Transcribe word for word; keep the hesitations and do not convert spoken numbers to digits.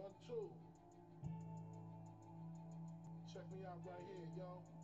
One, two. Check me out right here, yo.